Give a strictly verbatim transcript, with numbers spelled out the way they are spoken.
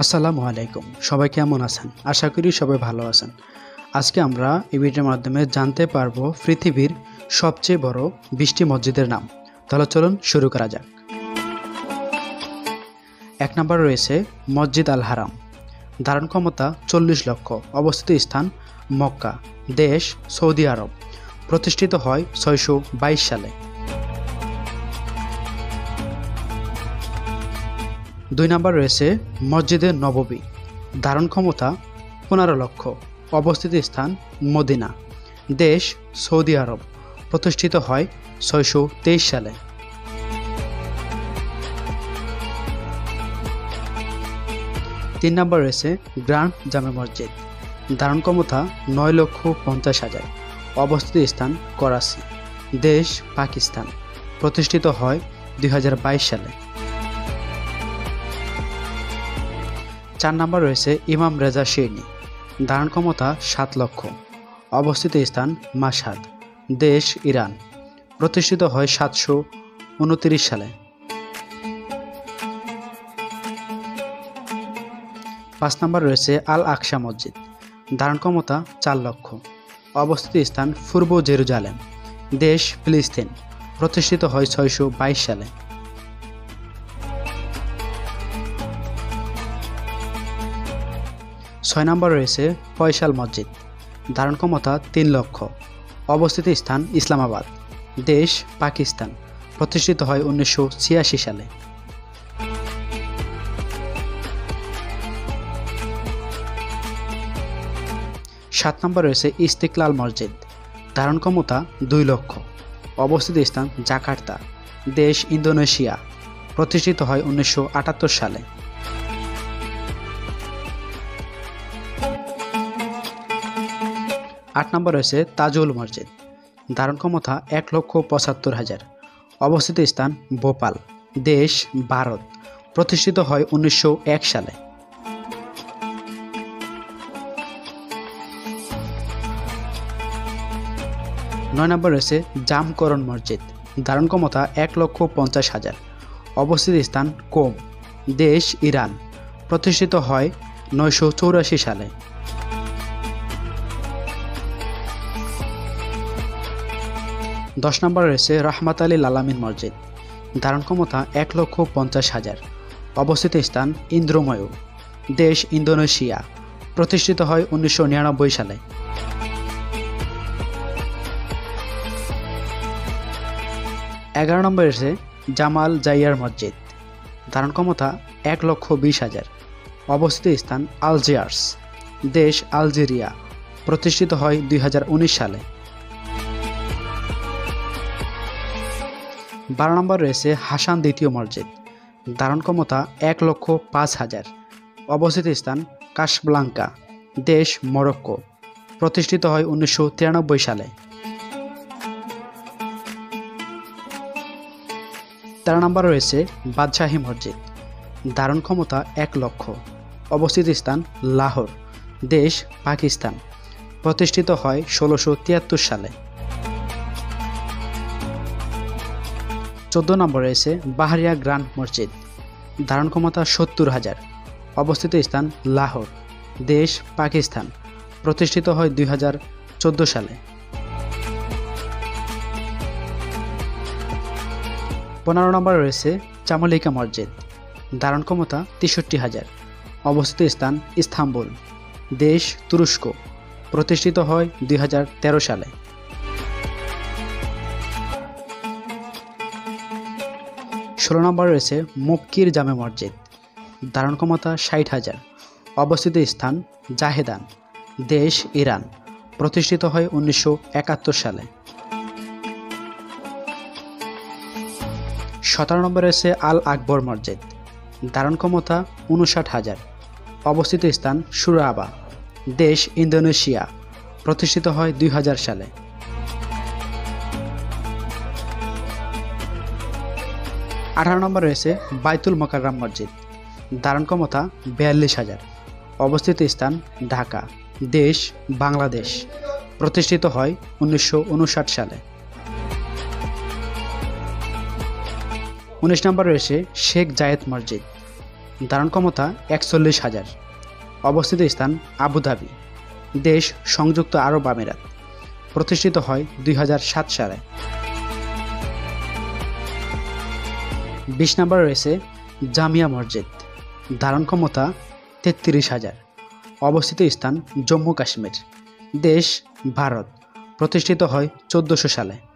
আসসালামু আলাইকুম। সবাই কেমন আছেন? আশা করি সবাই ভালো আছেন। আজকে আমরা এই ভিডিওর মাধ্যমে জানতে পারবো পৃথিবীর সবচেয়ে বড় বিশটি মসজিদের নাম। তাহলে চলুন শুরু করা যাক। এক নম্বর রয়েছে মসজিদ আল হারাম, ধারণ ক্ষমতা চল্লিশ লক্ষ, অবস্থিত স্থান মক্কা, দেশ সৌদি আরব, প্রতিষ্ঠিত হয় ছয়শো বাইশ সালে। দুই নম্বর রয়েছে মসজিদে নববী, ধারণ ক্ষমতা পনেরো লক্ষ, অবস্থিত স্থান মদিনা, দেশ সৌদি আরব, প্রতিষ্ঠিত হয় ছয়শো তেইশ সালে। তিন নম্বর রয়েছে গ্র্যান্ড জামে মসজিদ, ধারণ ক্ষমতা নয় লক্ষ পঞ্চাশ হাজার, অবস্থিত স্থান করাচি, দেশ পাকিস্তান, প্রতিষ্ঠিত হয় দুই হাজার বাইশ সালে। চার নম্বর রয়েছে ইমাম রেজা শিরনি, ধারণ ক্ষমতা সাত লক্ষ, অবস্থিত স্থান মাশহাদ, দেশ ইরান, প্রতিষ্ঠিত হয় সাতশো উনত্রিশ সালে। পাঁচ নম্বর রয়েছে আল আকসা মসজিদ, ধারণ ক্ষমতা চার লক্ষ, অবস্থিত স্থান পূর্ব জেরুজালেম, দেশ ফিলিস্তিন, প্রতিষ্ঠিত হয় ছয়শো বাইশ সালে। ছয় নম্বর রয়েছে ফয়সাল মসজিদ, ধারণ ক্ষমতা তিন লক্ষ, অবস্থিত স্থান ইসলামাবাদ, দেশ পাকিস্তান, প্রতিষ্ঠিত হয় উনিশশো ছিয়াশি সালে। সাত নম্বর রয়েছে ইস্তিকলাল মসজিদ, ধারণ ক্ষমতা দুই লক্ষ, অবস্থিত স্থান জাকার্তা, দেশ ইন্দোনেশিয়া, প্রতিষ্ঠিত হয় উনিশশো আটাত্তর সালে। আট নম্বর রয়েছে তাজুল মসজিদ, ধারণ ক্ষমতা এক লক্ষ পঁচাত্তর হাজার, অবস্থিত স্থান ভোপাল, দেশ ভারত, প্রতিষ্ঠিত হয় উনিশশো এক সালে। নয় নম্বর রয়েছে জামকরণ মসজিদ, ধারণ ক্ষমতা এক লক্ষ পঞ্চাশ হাজার, অবস্থিত স্থান কোম, দেশ ইরান, প্রতিষ্ঠিত হয় নয়শো চৌরাশি সালে। দশ নম্বর রয়েছে রহমাত আলী আলামিন মসজিদ, ধারণ ক্ষমতা এক লক্ষ পঞ্চাশ হাজার, অবস্থিত স্থান ইন্দ্রময়ু, দেশ ইন্দোনেশিয়া, প্রতিষ্ঠিত হয় উনিশশো নিরানব্বই সালে। এগারো নম্বর রয়েছে জামাল জাইয়ার মসজিদ, ধারণ ক্ষমতা এক লক্ষ বিশ হাজার, অবস্থিত স্থান আলজিয়ার্স, দেশ আলজেরিয়া, প্রতিষ্ঠিত হয় দুই হাজার উনিশ সালে। বারো নম্বর রয়েছে হাসান দ্বিতীয় মসজিদ, ধারণ ক্ষমতা এক লক্ষ পাঁচ হাজার, অবস্থিত স্থান কাসব্লাঙ্কা, দেশ মরক্কো, প্রতিষ্ঠিত হয় উনিশশো তিরানব্বই সালে। তেরো নম্বর রয়েছে বাদশাহী মসজিদ, ধারণ ক্ষমতা এক লক্ষ, অবস্থিত স্থান লাহোর, দেশ পাকিস্তান, প্রতিষ্ঠিত হয় ষোলোশো তিয়াত্তর সালে। চোদ্দ নম্বর রয়েছে বাহারিয়া গ্র্যান্ড মসজিদ, ধারণ ক্ষমতা সত্তর হাজার, অবস্থিত স্থান লাহোর, দেশ পাকিস্তান, প্রতিষ্ঠিত হয় দুই হাজার চোদ্দ সালে। পনেরো নম্বর রয়েছে চামলিকা মসজিদ, ধারণ ক্ষমতা তেষট্টি হাজার, অবস্থিত স্থান ইস্তাম্বুল, দেশ তুরস্ক, প্রতিষ্ঠিত হয় দুই হাজার তেরো সালে। ষোলো নম্বর রয়েছে মক্কির জামে মসজিদ, ধারণ ক্ষমতা ষাট হাজার, অবস্থিত স্থান জাহেদান, দেশ ইরান, প্রতিষ্ঠিত হয় উনিশশো একাত্তর সালে। সতেরো নম্বর রয়েছে আল আকবর মসজিদ, ধারণ ক্ষমতা উনষাট হাজার, অবস্থিত স্থান সুরাবা, দেশ ইন্দোনেশিয়া, প্রতিষ্ঠিত হয় দুই হাজার সালে। আঠারো নম্বর রয়েছে বাইতুল মোকাররম মসজিদ, ধারণ ক্ষমতা বিয়াল্লিশ হাজার, অবস্থিত স্থান ঢাকা, দেশ বাংলাদেশ, প্রতিষ্ঠিত হয় উনিশশো উনষাট সালে। উনিশ নম্বর রয়েছে শেখ জায়েদ মসজিদ, ধারণ ক্ষমতা একচল্লিশ হাজার। অবস্থিত স্থান আবুধাবি। দেশ সংযুক্ত আরব আমিরাত। প্রতিষ্ঠিত হয় দুই হাজার সাত সালে। বিশ নম্বরে রয়েছে জামিয়া মসজিদ। ধারণ ক্ষমতা তেত্রিশ হাজার। অবস্থিত স্থান জম্মু কাশ্মীর। দেশ ভারত। প্রতিষ্ঠিত হয় চোদ্দোশো সালে।